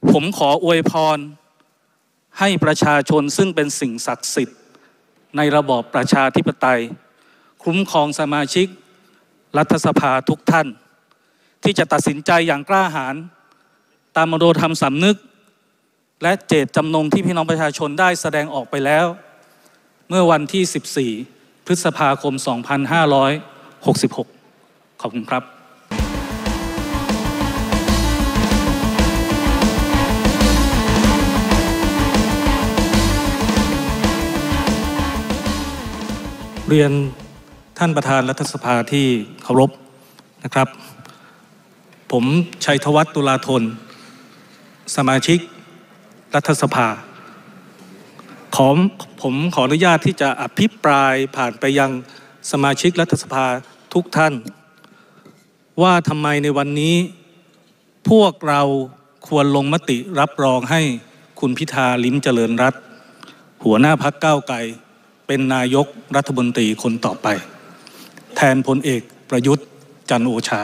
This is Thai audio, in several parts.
ผมขออวยพรให้ประชาชนซึ่งเป็นสิ่งศักดิ์สิทธิ์ในระบอบประชาธิปไตยคุ้มครองสมาชิกรัฐสภาทุกท่านที่จะตัดสินใจอย่างกล้าหาญตามมโนธรรมสำนึกและเจตจำนงที่พี่น้องประชาชนได้แสดงออกไปแล้วเมื่อวันที่ 14 พฤษภาคม 2566 ขอบคุณครับเรียนท่านประธานรัฐสภาที่เคารพนะครับผมชัยธวัฒน์ตุลาธนสมาชิกรัฐสภาผมขออนุญาตที่จะอภิปรายผ่านไปยังสมาชิกรัฐสภาทุกท่านว่าทำไมในวันนี้พวกเราควรลงมติรับรองให้คุณพิธาลิ้มเจริญรัตน์หัวหน้าพรรคก้าวไกลเป็นนายกรัฐมนตรีคนต่อไปแทนพลเอกประยุทธ์จันทร์โอชา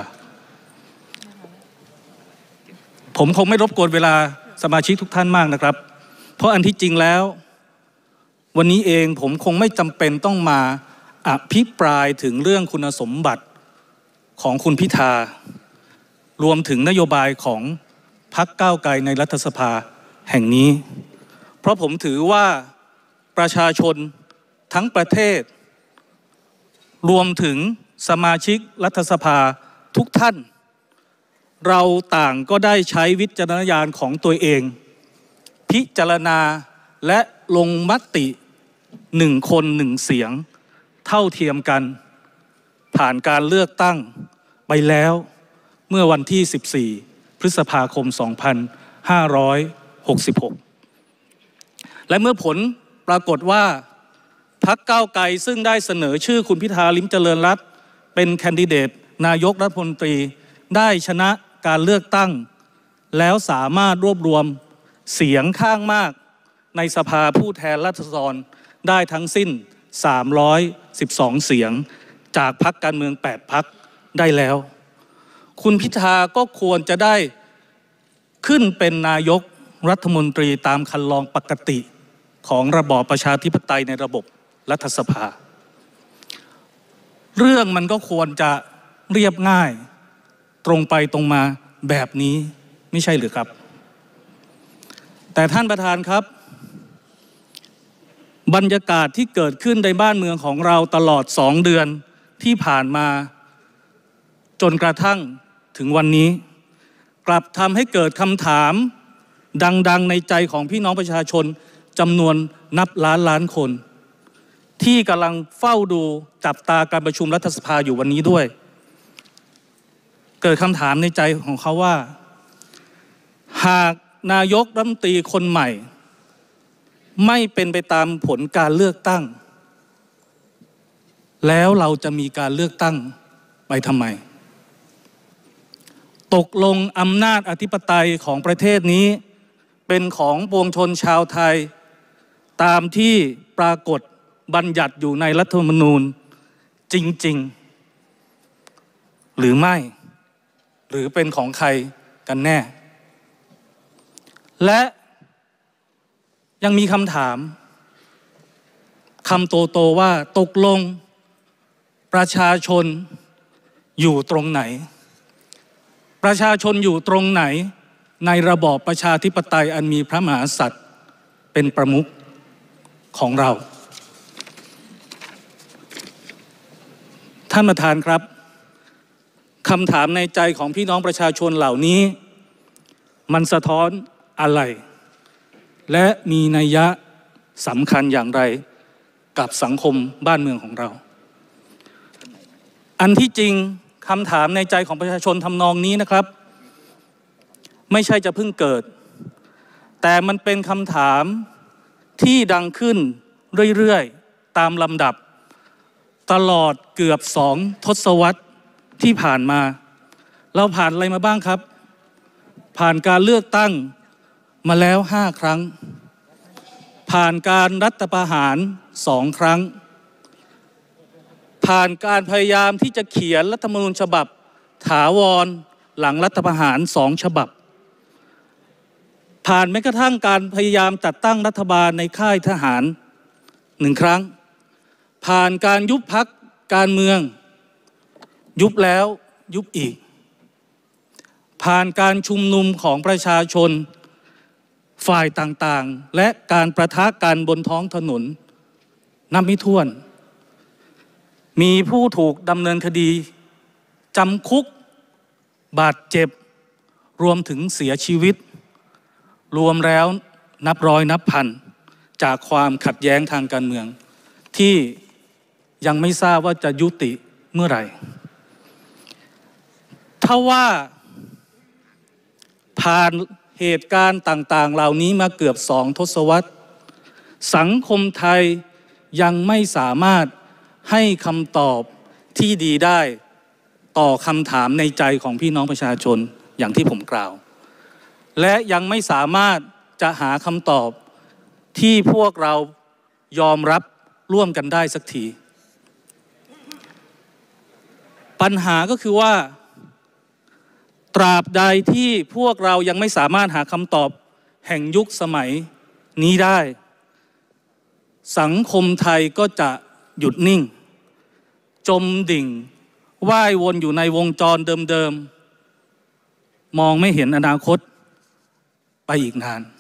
ผมคงไม่รบกวนเวลาสมาชิกทุกท่านมากนะครับเพราะอันที่จริงแล้ววันนี้เองผมคงไม่จำเป็นต้องมาอภิปรายถึงเรื่องคุณสมบัติของคุณพิธารวมถึงนโยบายของพรรคก้าวไกลในรัฐสภาแห่งนี้เพราะผมถือว่าประชาชนทั้งประเทศรวมถึงสมาชิกรัฐสภาทุกท่านเราต่างก็ได้ใช้วิจารณญาณของตัวเองพิจารณาและลงมติ1 คน1 เสียงเท่าเทียมกันผ่านการเลือกตั้งไปแล้วเมื่อวันที่ 14 พฤษภาคม 2566 และเมื่อผลปรากฏว่าพรรคก้าวไกลซึ่งได้เสนอชื่อคุณพิธาลิ้มเจริญรัตน์เป็นแคนดิเดตนายกรัฐมนตรีได้ชนะการเลือกตั้งแล้วสามารถรวบรวมเสียงข้างมากในสภาผู้แทนราษฎรได้ทั้งสิ้น312เสียงจากพรรคการเมือง8 พรรคได้แล้วคุณพิธาก็ควรจะได้ขึ้นเป็นนายกรัฐมนตรีตามคันลองปกติของระบอบประชาธิปไตยในระบบรัฐสภาเรื่องมันก็ควรจะเรียบง่ายตรงไปตรงมาแบบนี้ไม่ใช่หรือครับแต่ท่านประธานครับบรรยากาศที่เกิดขึ้นในบ้านเมืองของเราตลอด2 เดือนที่ผ่านมาจนกระทั่งถึงวันนี้กลับทำให้เกิดคำถามดังๆในใจของพี่น้องประชาชนจำนวนนับล้านคนที่กำลังเฝ้าดูจับตาการประชุมรัฐสภาอยู่วันนี้ด้วยเกิดคำถามในใจของเขาว่าหากนายกรัฐมนตรีคนใหม่ไม่เป็นไปตามผลการเลือกตั้งแล้วเราจะมีการเลือกตั้งไปทำไมตกลงอำนาจอธิปไตยของประเทศนี้เป็นของปวงชนชาวไทยตามที่ปรากฏบัญญัติอยู่ในรัฐธรรมนูญจริงๆหรือไม่หรือเป็นของใครกันแน่และยังมีคำถามคำโตๆว่าตกลงประชาชนอยู่ตรงไหนประชาชนอยู่ตรงไหนในระบอบประชาธิปไตยอันมีพระมหากษัตริย์เป็นประมุขของเราท่านประธานครับคำถามในใจของพี่น้องประชาชนเหล่านี้มันสะท้อนอะไรและมีนัยยะสำคัญอย่างไรกับสังคมบ้านเมืองของเราอันที่จริงคำถามในใจของประชาชนทำนองนี้นะครับไม่ใช่จะเพิ่งเกิดแต่มันเป็นคำถามที่ดังขึ้นเรื่อยๆตามลำดับตลอดเกือบ2 ทศวรรษที่ผ่านมาเราผ่านอะไรมาบ้างครับผ่านการเลือกตั้งมาแล้ว5 ครั้งผ่านการรัฐประหาร2 ครั้งผ่านการพยายามที่จะเขียนรัฐธรรมนูญฉบับถาวรหลังรัฐประหาร2 ฉบับผ่านแม้กระทั่งการพยายามจัดตั้งรัฐบาลในค่ายทหาร1 ครั้งผ่านการยุบพรรคการเมืองยุบแล้วยุบอีกผ่านการชุมนุมของประชาชนฝ่ายต่างๆและการประทะกันบนท้องถนนนับไม่ถ้วนมีผู้ถูกดำเนินคดีจำคุกบาดเจ็บรวมถึงเสียชีวิตรวมแล้วนับร้อยนับพันจากความขัดแย้งทางการเมืองที่ยังไม่ทราบว่าจะยุติเมื่อไหร่ถ้าว่าผ่านเหตุการณ์ต่างๆเหล่านี้มาเกือบ2 ทศวรรษสังคมไทยยังไม่สามารถให้คำตอบที่ดีได้ต่อคำถามในใจของพี่น้องประชาชนอย่างที่ผมกล่าวและยังไม่สามารถจะหาคำตอบที่พวกเรายอมรับร่วมกันได้สักทีปัญหาก็คือว่าตราบใดที่พวกเรายังไม่สามารถหาคำตอบแห่งยุคสมัยนี้ได้สังคมไทยก็จะหยุดนิ่งจมดิ่งว่ายวนอยู่ในวงจรเดิมๆมองไม่เห็นอนาคตไปอีกนาน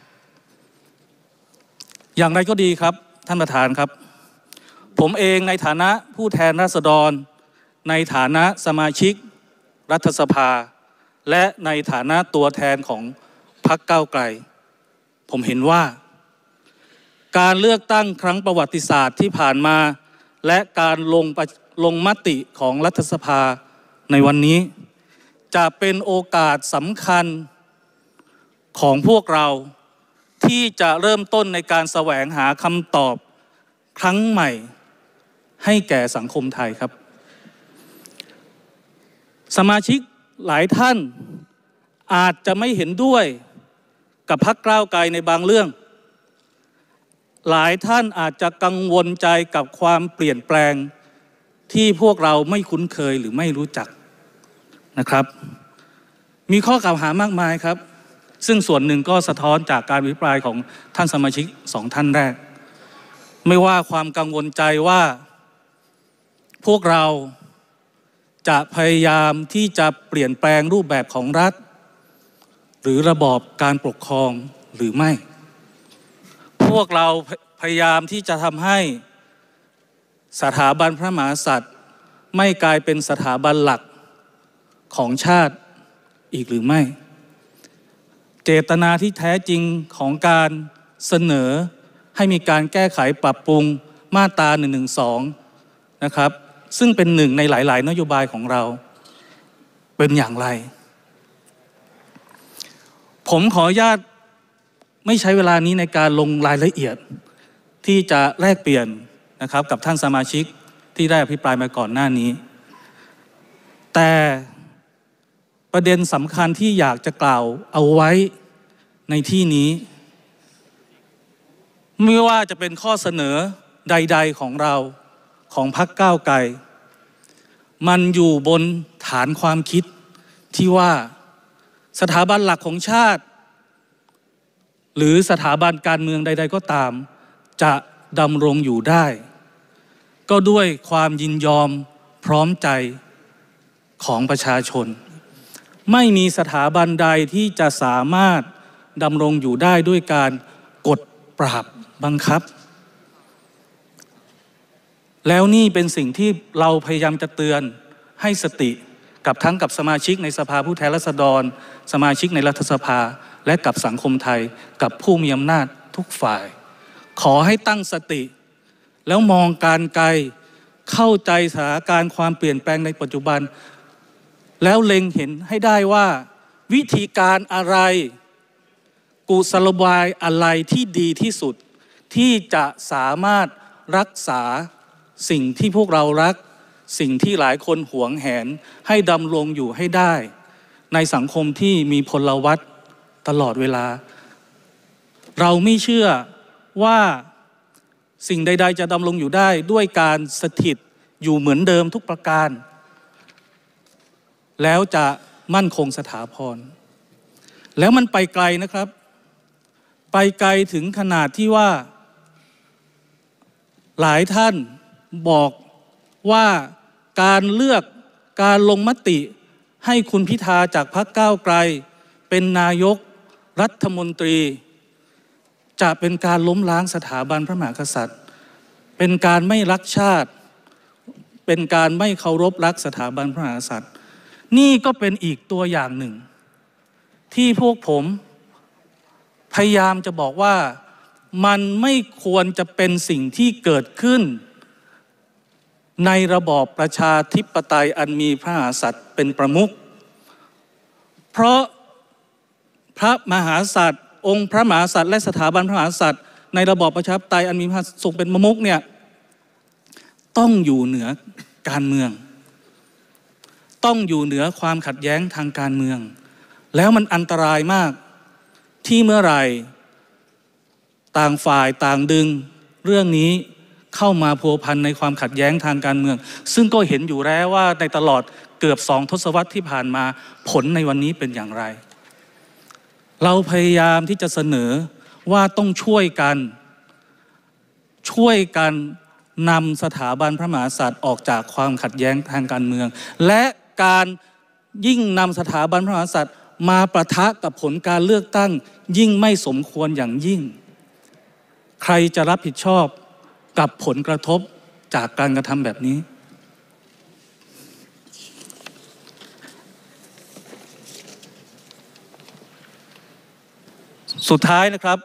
อย่างไรก็ดีครับท่านประธานครับผมเองในฐานะผู้แทนราษฎรในฐานะสมาชิกรัฐสภาและในฐานะตัวแทนของพรรคก้าวไกลผมเห็นว่าการเลือกตั้งครั้งประวัติศาสตร์ที่ผ่านมาและการลงมติของรัฐสภาในวันนี้จะเป็นโอกาสสำคัญของพวกเราที่จะเริ่มต้นในการแสวงหาคำตอบครั้งใหม่ให้แก่สังคมไทยครับสมาชิกหลายท่านอาจจะไม่เห็นด้วยกับพรรคก้าวไกลในบางเรื่องหลายท่านอาจจะกังวลใจกับความเปลี่ยนแปลงที่พวกเราไม่คุ้นเคยหรือไม่รู้จักนะครับมีข้อกล่าวหามากมายครับซึ่งส่วนหนึ่งก็สะท้อนจากการอภิปรายของท่านสมาชิก2 ท่านแรกไม่ว่าความกังวลใจว่าพวกเราจะพยายามที่จะเปลี่ยนแปลงรูปแบบของรัฐหรือระบอบการปกครองหรือไม่พวกเราพยายามที่จะทำให้สถาบันพระมหากษัตริย์ไม่กลายเป็นสถาบันหลักของชาติอีกหรือไม่เจตนาที่แท้จริงของการเสนอให้มีการแก้ไขปรับปรุงมาตรา112นะครับซึ่งเป็นหนึ่งในหลายๆนโยบายของเราเป็นอย่างไรผมขออนุญาตไม่ใช้เวลานี้ในการลงรายละเอียดที่จะแลกเปลี่ยนนะครับกับท่านสมาชิกที่ได้อภิปรายมาก่อนหน้านี้แต่ประเด็นสำคัญที่อยากจะกล่าวเอาไว้ในที่นี้ไม่ว่าจะเป็นข้อเสนอใดๆของเราของพรรคก้าวไกลมันอยู่บนฐานความคิดที่ว่าสถาบันหลักของชาติหรือสถาบันการเมืองใดๆก็ตามจะดำรงอยู่ได้ก็ด้วยความยินยอมพร้อมใจของประชาชนไม่มีสถาบันใดที่จะสามารถดำรงอยู่ได้ด้วยการกดปราบบังคับแล้วนี่เป็นสิ่งที่เราพยายามจะเตือนให้สติกับทั้งกับสมาชิกในสภาผู้แทนราษฎรสมาชิกในรัฐสภาและกับสังคมไทยกับผู้มีอำนาจทุกฝ่ายขอให้ตั้งสติแล้วมองการไกลเข้าใจสถานการณ์ความเปลี่ยนแปลงในปัจจุบันแล้วเล็งเห็นให้ได้ว่าวิธีการอะไรกุศโลบายอะไรที่ดีที่สุดที่จะสามารถรักษาสิ่งที่พวกเรารักสิ่งที่หลายคนหวงแหนให้ดำรงอยู่ให้ได้ในสังคมที่มีพลวัตตลอดเวลาเราไม่เชื่อว่าสิ่งใดๆจะดำรงอยู่ได้ด้วยการสถิตอยู่เหมือนเดิมทุกประการแล้วจะมั่นคงสถาพรแล้วมันไปไกลนะครับไปไกลถึงขนาดที่ว่าหลายท่านบอกว่าการเลือกการลงมติให้คุณพิธาจากพรรคก้าวไกลเป็นนายกรัฐมนตรีจะเป็นการล้มล้างสถาบันพระมหากษัตริย์เป็นการไม่รักชาติเป็นการไม่เคารพรักสถาบันพระมหากษัตริย์นี่ก็เป็นอีกตัวอย่างหนึ่งที่พวกผมพยายามจะบอกว่ามันไม่ควรจะเป็นสิ่งที่เกิดขึ้นในระบอบประชาธิปไตยอันมีพระมหากษัตริย์เป็นประมุขเพราะพระมหากษัตริย์องค์พระมหากษัตริย์และสถาบันพระมหากษัตริย์ในระบอบประชาธิปไตยอันมีพระมหากษัตริย์ทรงเป็นประมุขเนี่ยต้องอยู่เหนือการเมืองต้องอยู่เหนือความขัดแย้งทางการเมืองแล้วมันอันตรายมากที่เมื่อไหร่ต่างฝ่ายต่างดึงเรื่องนี้เข้ามาพัวพันในความขัดแย้งทางการเมืองซึ่งก็เห็นอยู่แล้วว่าในตลอดเกือบ2 ทศวรรษที่ผ่านมาผลในวันนี้เป็นอย่างไรเราพยายามที่จะเสนอว่าต้องช่วยกันนำสถาบันพระมหากษัตริย์ออกจากความขัดแย้งทางการเมืองและการยิ่งนำสถาบันพระมหากษัตริย์มาปะทะกับผลการเลือกตั้งยิ่งไม่สมควรอย่างยิ่งใครจะรับผิดชอบกับผลกระทบจากการกระทำแบบนี้สุดท้ายนะครับ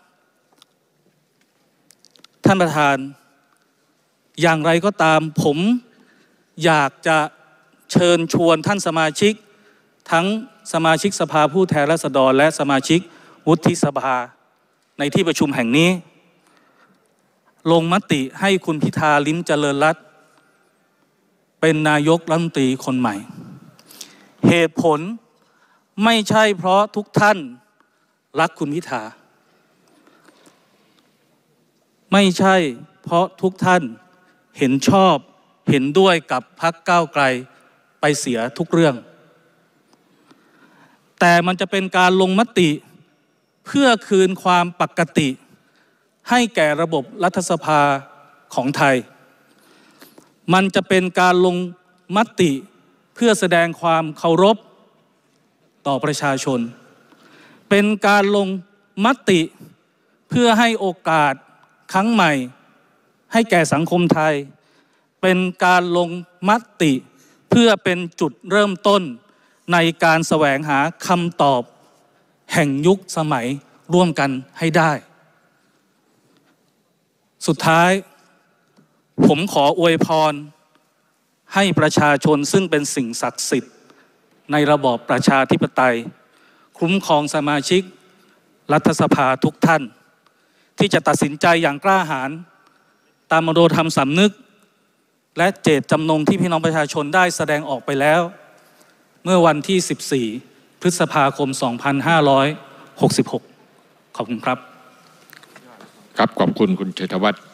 ท่านประธานอย่างไรก็ตามผมอยากจะเชิญชวนท่านสมาชิกทั้งสมาชิกสภาผู้แทนราษฎรและสมาชิกวุฒิสภาในที่ประชุมแห่งนี้ลงมติให้คุณพิธาลิ้มเจริญรัตน์เป็นนายกรัฐมนตรีคนใหม่เหตุผลไม่ใช่เพราะทุกท่านรักคุณพิธาไม่ใช่เพราะทุกท่านเห็นชอบเห็นด้วยกับพรรคก้าวไกลไปเสียทุกเรื่องแต่มันจะเป็นการลงมติเพื่อคืนความปกติให้แก่ระบบรัฐสภาของไทยมันจะเป็นการลงมติเพื่อแสดงความเคารพต่อประชาชนเป็นการลงมติเพื่อให้โอกาสครั้งใหม่ให้แก่สังคมไทยเป็นการลงมติเพื่อเป็นจุดเริ่มต้นในการแสวงหาคำตอบแห่งยุคสมัยร่วมกันให้ได้สุดท้ายผมขออวยพรให้ประชาชนซึ่งเป็นสิ่งศักดิ์สิทธิ์ในระบอบประชาธิปไตยคุ้มครองสมาชิกรัฐสภาทุกท่านที่จะตัดสินใจอย่างกล้าหาญตามมโนธรรมสำนึกและเจตจำนงที่พี่น้องประชาชนได้แสดงออกไปแล้วเมื่อวันที่ 14 พฤษภาคม 2566 ขอบคุณครับครับขอบคุณคุณชัยธวัฒน์